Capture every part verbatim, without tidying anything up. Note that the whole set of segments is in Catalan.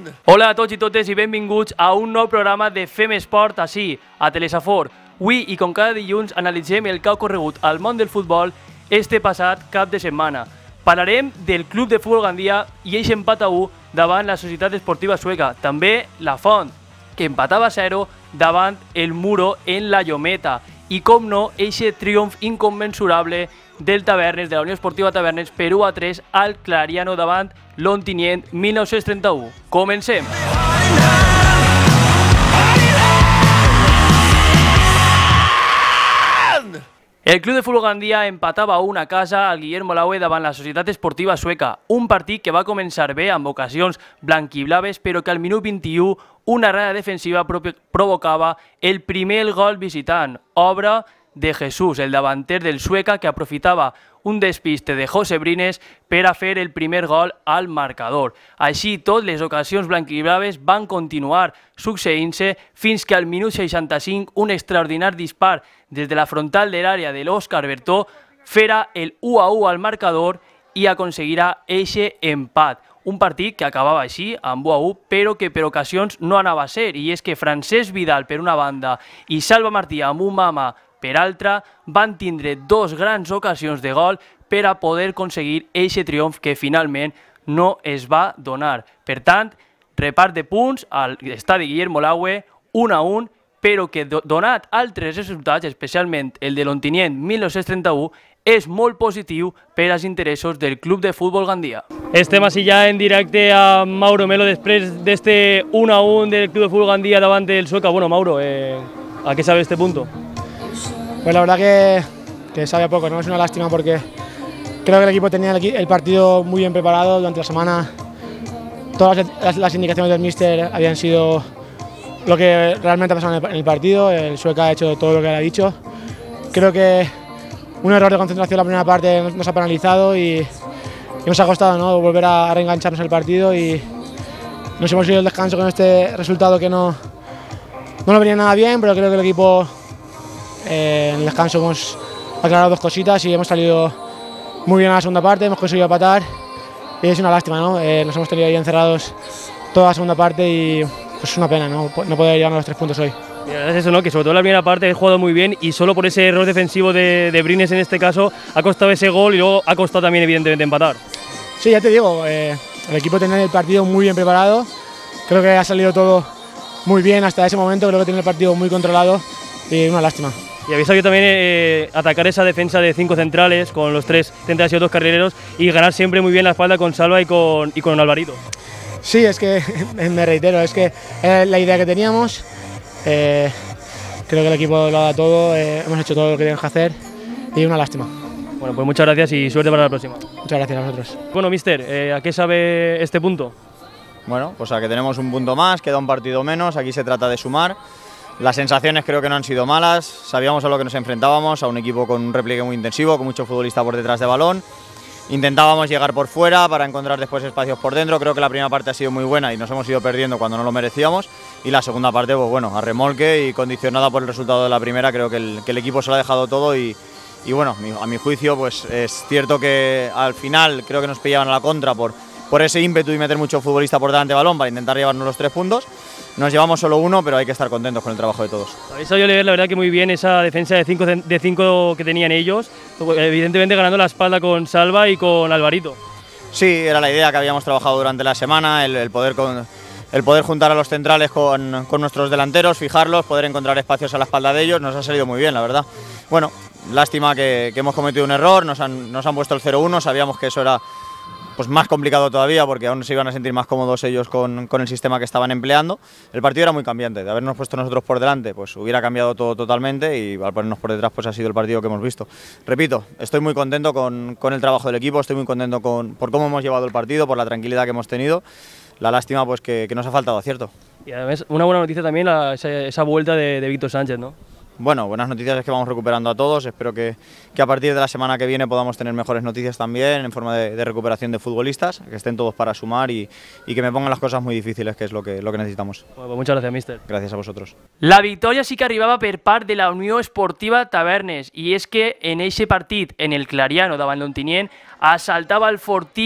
Hola a tots i totes i benvinguts a un nou programa de Fem Esport ací, a Telesafor. Avui i com cada dilluns analitzem el que ha ocorregut al món del futbol este passat cap de setmana. Parlarem del Club de Futbol Gandia i eixe empat a u davant la Societat Esportiva Sueca. També la Font, que empatava a zero davant el Muro en la Llometa. I com no, eixe triomf inconmensurable del Tavernes, de la Unió Esportiva Tavernes, per u a tres al Clariano davant l'Ontinyent mil nou-cents trenta-u. Comencem! El Club de Futbol Gandia empatava a una casa al Guillermo Laue davant la Societat Esportiva Sueca, un partit que va començar bé amb ocasions blanquiblaves, però que al minut vint-i-u una errada defensiva provocava el primer gol visitant, obra de Jesús, el davanter del Sueca, que aprofitava un despiste de José Brines per a fer el primer gol al marcador. Així tot, les ocasions blanquiblaves van continuar succeint-se fins que al minut seixanta-cinc un extraordinari dispar des de la frontal de l'àrea de l'Òscar Bertó fera el u a u al marcador i aconseguirà eixe empat. Un partit que acabava així, amb u a u, però que per ocasions no anava a ser, i és que Francesc Vidal per una banda i Salva Martí amb un mama per altra van tindre dos grans ocasions de gol per a poder aconseguir eixe triomf que finalment no es va donar. Per tant, repart de punts al estadi Guillermo Laue, un a un, però que donat altres resultats, especialment el de l'Ontinyent mil nou-cents trenta-u, és molt positiu per als interessos del Club de Futbol Gandia. Estem així ja en directe amb Mauro Melo després d'este un a un del Club de Futbol Gandia davant del Sueca. Bueno, Mauro, eh, ¿a qué sabe este punto? Pues la verdad que, que sabe poco, ¿no? Es una lástima porque creo que el equipo tenía el, el partido muy bien preparado durante la semana. Todas las, las indicaciones del míster habían sido lo que realmente ha pasado en el, en el partido. El Sueca ha hecho todo lo que le ha dicho. Creo que un error de concentración en la primera parte nos, nos ha penalizado y, y nos ha costado, ¿no?, volver a, a reengancharnos el partido, y nos hemos ido al descanso con este resultado que no, no lo venía nada bien, pero creo que el equipo eh, en el descanso hemos aclarado dos cositas y hemos salido muy bien a la segunda parte, hemos conseguido empatar y es una lástima, ¿no? Eh, nos hemos tenido ahí encerrados toda la segunda parte y pues es una pena, ¿no?, no poder llevarnos los tres puntos hoy. Es eso, ¿no?, que sobre todo en la primera parte he jugado muy bien y solo por ese error defensivo de, de Brines en este caso ha costado ese gol y luego ha costado también evidentemente empatar. Sí, ya te digo, eh, el equipo tenía el partido muy bien preparado, creo que ha salido todo muy bien hasta ese momento, creo que tiene el partido muy controlado y una lástima. Y habéis sabido también eh, atacar esa defensa de cinco centrales con los tres centrales y dos carrileros y ganar siempre muy bien la espalda con Salva y con, y con Alvarito. Sí, es que me reitero, es que eh, la idea que teníamos, eh, creo que el equipo lo ha dado todo, eh, hemos hecho todo lo que teníamos que hacer y una lástima. Bueno, pues muchas gracias y suerte para la próxima. Muchas gracias a vosotros. Bueno, mister, eh, ¿a qué sabe este punto? Bueno, pues a que tenemos un punto más, queda un partido menos, aquí se trata de sumar. Las sensaciones creo que no han sido malas, sabíamos a lo que nos enfrentábamos, a un equipo con un repliegue muy intensivo, con mucho futbolista por detrás de balón. Intentábamos llegar por fuera para encontrar después espacios por dentro. Creo que la primera parte ha sido muy buena y nos hemos ido perdiendo cuando no lo merecíamos. Y la segunda parte, pues bueno, a remolque y condicionada por el resultado de la primera, creo que el, que el equipo se lo ha dejado todo y, y bueno, a mi juicio, pues es cierto que al final creo que nos pillaban a la contra por, por ese ímpetu y meter mucho futbolista por delante de balón para intentar llevarnos los tres puntos. Nos llevamos solo uno, pero hay que estar contentos con el trabajo de todos. Habéis sabido leer, la verdad, que muy bien esa defensa de cinco, de cinco que tenían ellos, evidentemente ganando la espalda con Salva y con Alvarito. Sí, era la idea que habíamos trabajado durante la semana, el, el, poder, con, el poder juntar a los centrales con, con nuestros delanteros, fijarlos, poder encontrar espacios a la espalda de ellos, nos ha salido muy bien, la verdad. Bueno, lástima que, que hemos cometido un error, nos han, nos han puesto el cero uno, sabíamos que eso era pues más complicado todavía porque aún se iban a sentir más cómodos ellos con, con el sistema que estaban empleando. El partido era muy cambiante, de habernos puesto nosotros por delante pues hubiera cambiado todo totalmente y al ponernos por detrás pues ha sido el partido que hemos visto. Repito, estoy muy contento con, con el trabajo del equipo, estoy muy contento con, por cómo hemos llevado el partido, por la tranquilidad que hemos tenido. La lástima pues que, que nos ha faltado acierto. Y además una buena noticia también la, esa, esa vuelta de, de Víctor Sánchez, ¿no? Bueno, buenas noticias es que vamos recuperando a todos, espero que, que a partir de la semana que viene podamos tener mejores noticias también en forma de, de recuperación de futbolistas, que estén todos para sumar y, y que me pongan las cosas muy difíciles, que es lo que, lo que necesitamos. Bueno, pues muchas gracias, mister. Gracias a vosotros. La victòria sí que arribava per part de la Unió Esportiva Tavernes, i és que en eixe partit, en el Clariano davant l'Ontinyent, assaltava el Fortí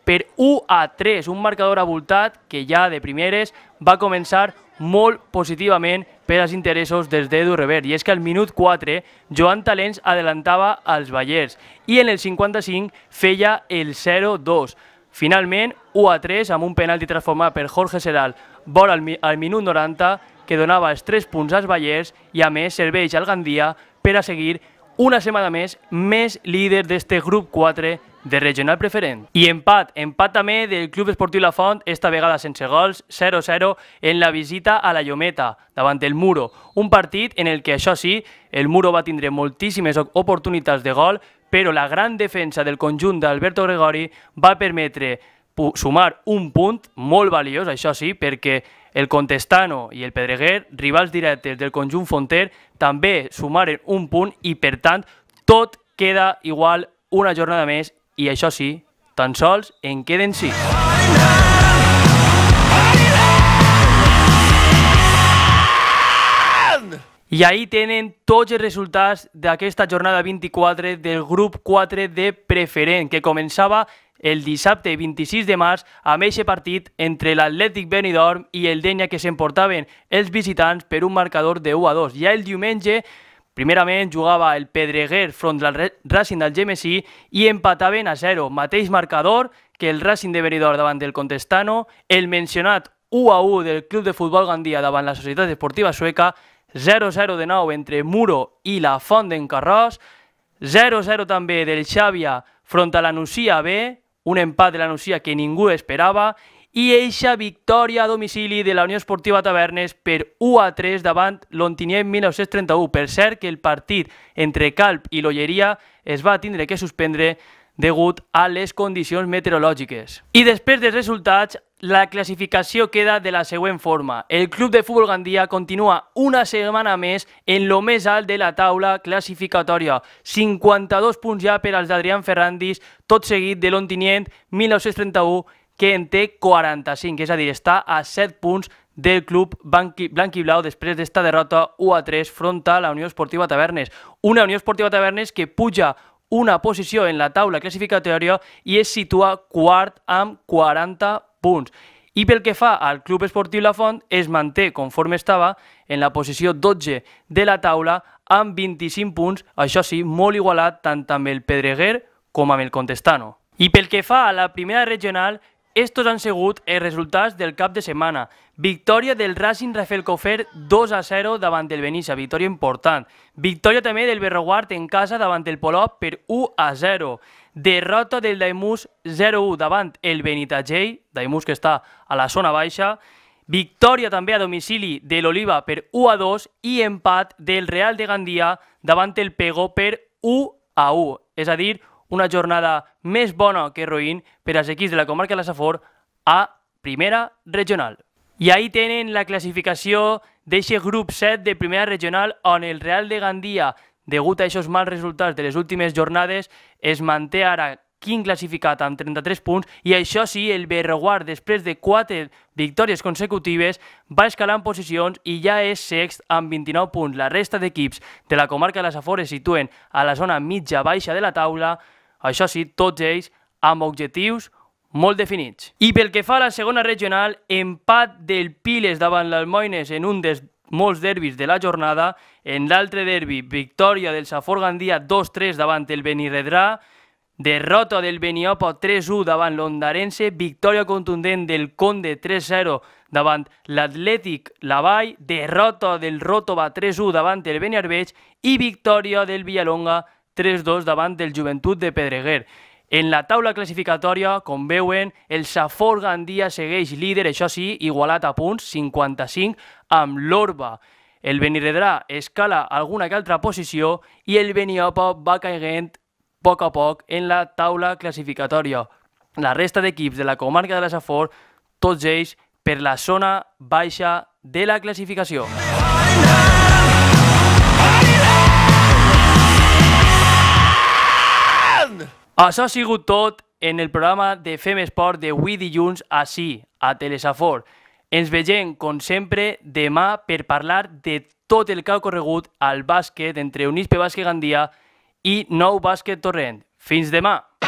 per u a tres, un marcador abultat que ja de primeres va començar molt positivament per als interessos des d'Edu Revert. I és que al minut quatre Joan Talents adelantava als ballers i en el cinquanta-cinc feia el zero dos. Finalment, u a tres amb un penalti transformat per Jorge Seral vora al, al minut noranta que donava els tres punts als ballers i a més serveix al Gandia per a seguir una setmana més més líder d'este grup quatre de regional preferent. I empat, empat també del Club Esportiu La Font, esta vegada sense gols, zero zero en la visita a la Llometa, davant el Muro. Un partit en el que, això sí, el Muro va tindre moltíssimes oportunitats de gol, però la gran defensa del conjunt d'Alberto Gregori va permetre sumar un punt molt valiós, això sí, perquè el Contestano i el Pedreguer, rivals directes del conjunt fonter, també sumaren un punt i, per tant, tot queda igual una jornada més i, això sí, tan sols en queden sis. I ahí tenen tots els resultats d'aquesta jornada vint-i-quatre del grup quatre de preferent, que començava el dissabte vint-i-sis de març amb aquest partit entre l'Atlètic Benidorm i el Dénia que s'emportaven els visitants per un marcador de u a dos. Ja el diumenge, primerament jugava el Pedreguer front al Racing d'Algemesí i empataven a zero. Mateix marcador que el Racing de Benidorm davant del Contestano, el mencionat u a u del Club de Futbol Gandia davant la Societat Esportiva Sueca, zero zero de nou entre Muro i la Font d'en Carròs, zero zero també del Xàbia front a la Nucia B, un empat de la Nucia que ningú esperava, i eixa victòria a domicili de la Unió Esportiva Tavernes per u a tres davant l'Ontinyent mil nou-cents trenta-u. Per cert que el partit entre Calp i l'Olleria es va tindre que suspendre degut a les condicions meteorològiques. I després dels resultats, la classificació queda de la següent forma. El Club de Futbol Gandia continua una setmana més en lo més alt de la taula classificatòria. cinquanta-dos punts ja per als d'Adrián Ferrandis, tot seguit de l'Ontinyent mil nou-cents trenta-u, que en té quaranta-cinc, és a dir, està a set punts del club blanquiblau després d'esta derrota u a tres front a la Unió Esportiva Tavernes. Una Unió Esportiva Tavernes que puja una posició en la taula classificatòria i es situa quart amb quaranta punts. I pel que fa al Club Esportiu La Font, es manté conforme estava en la posició dotze de la taula amb vint-i-cinc punts, això sí, molt igualat tant amb el Pedreguer com amb el Contestano. I pel que fa a la primera regional, estos han sigut els resultats del cap de setmana. Victòria del Racing Rafelcofer dos a zero davant del Benissa, victòria important. Victòria també del Berroguard en casa davant el Polop per u a zero. Derrota del Daimús zero u davant el Benitagell, Daimús que està a la zona baixa. Victòria també a domicili de l'Oliva per u a dos i empat del Real de Gandia davant el Pego per u a u. És a dir, una jornada més bona que roïn per als equips de la comarca de la Safor a primera regional. I ahí tenen la classificació d'aquest grup set de primera regional on el Real de Gandia, degut a aquests mals resultats de les últimes jornades, es manté ara quin classificat amb trenta-tres punts i això sí, el Berroguard, després de quatre victòries consecutives, va escalar en posicions i ja és sext amb vint-i-nou punts. La resta d'equips de la comarca de la Safor es situen a la zona mitja-baixa de la taula, això sí, tots ells amb objectius molt definits. I pel que fa a la segona regional, empat del Piles davant l'Almoines en un dels molts derbis de la jornada. En l'altre derbi, victòria del Safor Gandia dos tres davant el Benirredrà, derrota del Beniopo tres u davant l'Ondarense, victòria contundent del Conde tres zero davant l'Atlètic Lavall, derrota del Ròtova tres u davant el Beniarbeig i victòria del Villalonga tres dos davant del Joventut de Pedreguer. En la taula classificatòria, com veuen, el Safor Gandia segueix líder, això sí, igualat a punts, cinquanta-cinc, amb l'Orba. El Benirredrà escala alguna que altra posició i el Beniopo va caient a poc a poc en la taula classificatòria. La resta d'equips de la comarca de la Safor, tots ells per la zona baixa de la classificació. Això ha sigut tot en el programa de Fem Esport d'avui dilluns ací, a Telesafor. Ens vegem, com sempre, demà per parlar de tot el que ha ocorregut al bàsquet entre Unispe Bàsquet Gandia i Nou Bàsquet Torrent. Fins demà!